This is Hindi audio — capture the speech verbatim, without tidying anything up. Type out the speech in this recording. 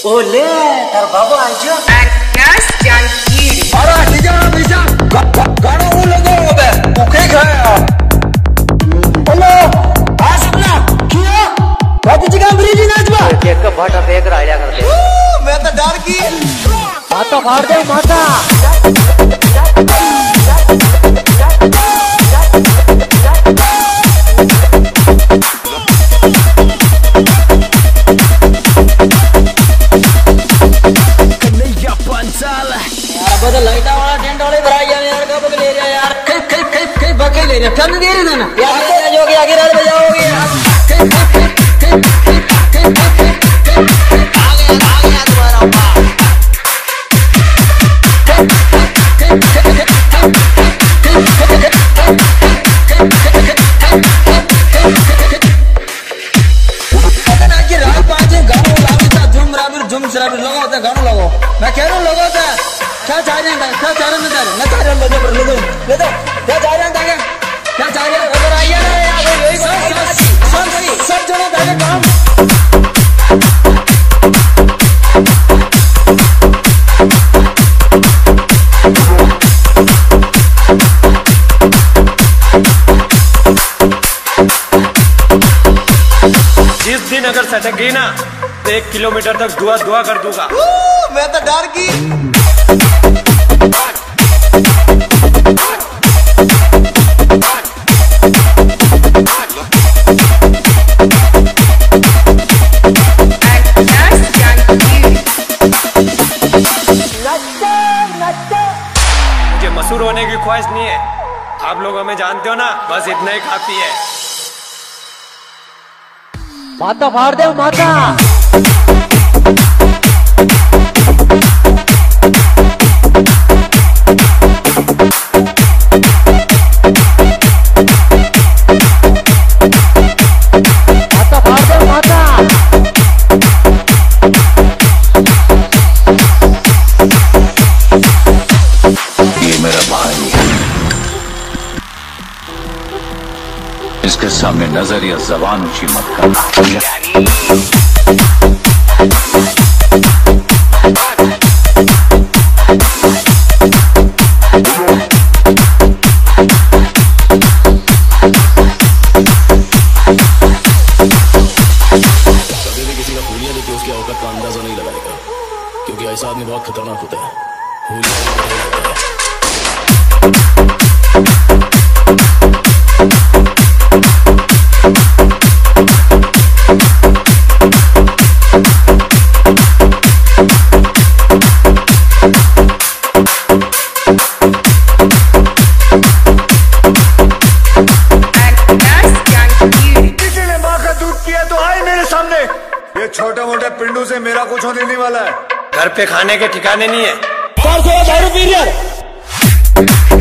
ओले तार बाबा आइजो आकाश जानकी अरे निजा निजा गाना वो लगे बे भूखे गया हेलो आज अपना किया बाकी जगह ब्रिज नाचवा एक भाटा फेंक राइडा कर दे मैं तो डर की माता फाड़ दे माता बदल लाइटा वाला टेंट वाले भराई जाने यार कब ले रहा यार कई कई कई कई बके ले रहा चंद दे रहे ना यार जो कि आगे रात बजाओगे कई कई कई कई आ गया आ गया तुम्हारा बाप ना कि रात पाँच गानों लाविता झुम राबिर झुम शराबिर लगाओ तो गानों लगाओ मैं कह रहा हूँ लगाओ तो क्या चाह रहे हैं क्या चाह रहे हैं मैं चाह रहा हूँ ले दो ले दो ले दो क्या चाह रहे हैं क्या चाह रहे हैं अगर आइए ना यार यही सब सब सब जगह जाके काम जिस दिन अगर सटक गई ना तो एक किलोमीटर तक दुआ दुआ कर दूंगा। मैं तो डर की मुझे मशहूर होने की ख्वाहिश नहीं है, आप लोग हमें जानते हो ना, बस इतना ही काफी है। माता फाड़ दे माता माता फाड़ दे माता ये मेरा भाई है, इसके सामने नजर या जबान ऊंची मत करना। कभी भी किसी का हुलिया देखिए उसकी औकात का अंदाजा नहीं लगाएगा, क्योंकि ऐसा आदमी बहुत खतरनाक होता है। हुलिया छोटे मोटे पिंडू से मेरा कुछ होने नहीं वाला है। घर पे खाने के ठिकाने नहीं है। दारू पी रही है